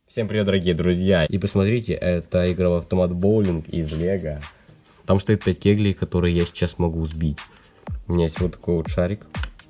Всем привет, дорогие друзья! И посмотрите, это игровой автомат боулинг из Лего. Там стоит 5 кеглей, которые я сейчас могу сбить. У меня есть вот такой вот шарик.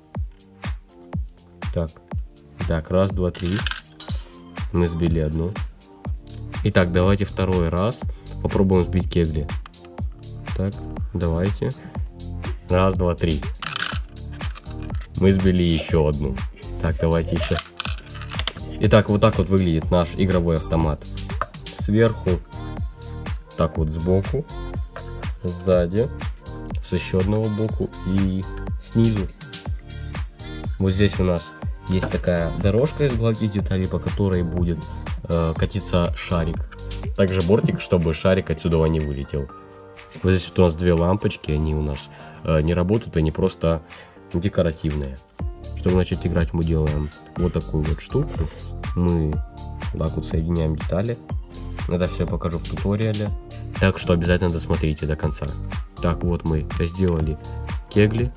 Так, раз, два, три. Мы сбили одну. Итак, давайте второй раз попробуем сбить кегли. Так, давайте. Раз, два, три. Мы сбили еще одну. Так, давайте еще. Итак, вот так вот выглядит наш игровой автомат. Сверху, так вот сбоку, сзади, с еще одного боку и снизу. Вот здесь у нас есть такая дорожка из гладких деталей, по которой будет катиться шарик. Также бортик, чтобы шарик отсюда не вылетел. Вот здесь вот у нас две лампочки, они у нас не работают, они просто декоративные. Чтобы начать играть, мы делаем вот такую вот штуку. Мы вот так вот соединяем детали. Это все покажу в туториале. Так что обязательно досмотрите до конца. Так, вот мы сделали кегли.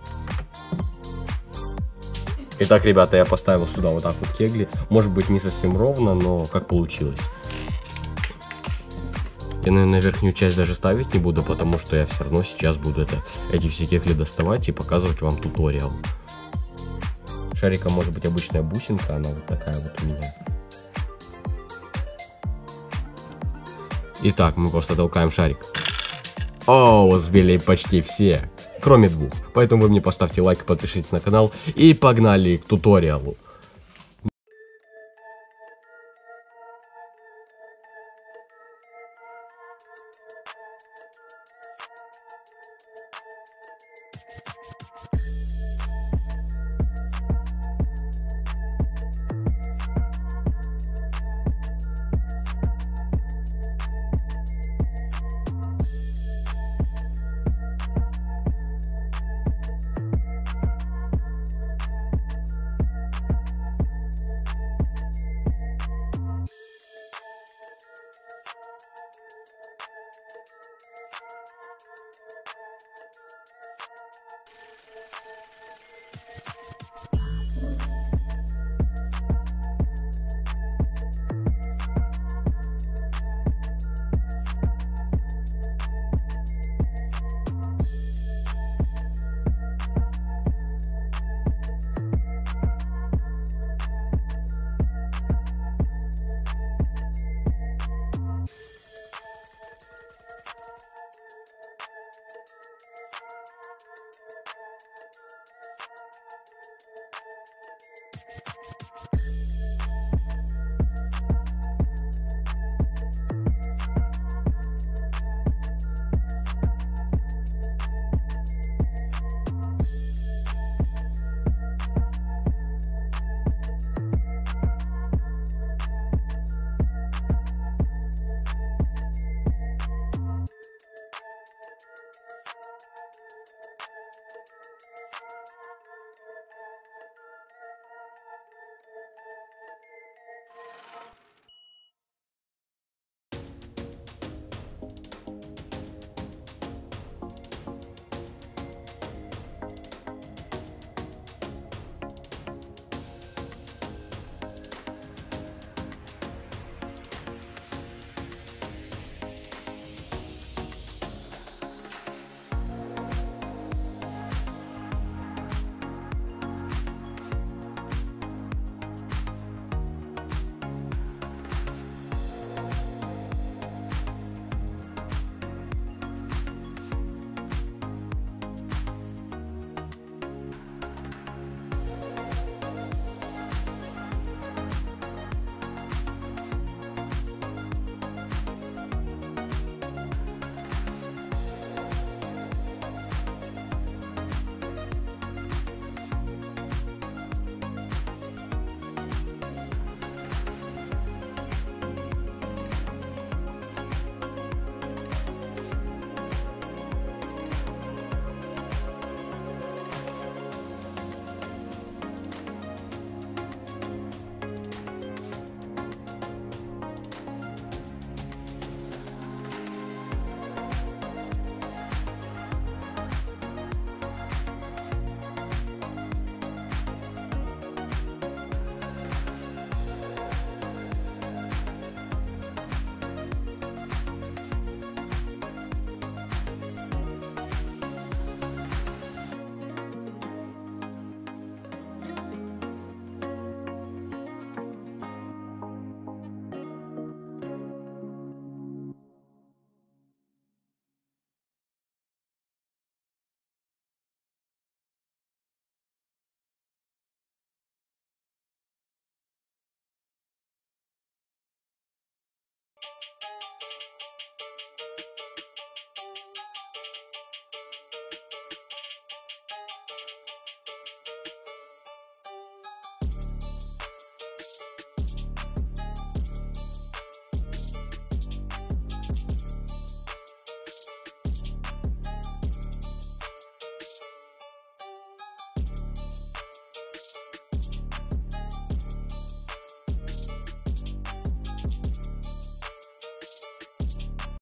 Итак, ребята, я поставил сюда вот так вот кегли. Может быть, не совсем ровно, но как получилось. Я, наверное, верхнюю часть даже ставить не буду, потому что я все равно сейчас буду эти все кегли доставать и показывать вам туториал. Шарика может быть обычная бусинка, она вот такая вот у меня. Итак, мы просто толкаем шарик. О, сбили почти все, кроме двух. Поэтому вы мне поставьте лайк, подпишитесь на канал и погнали к туториалу.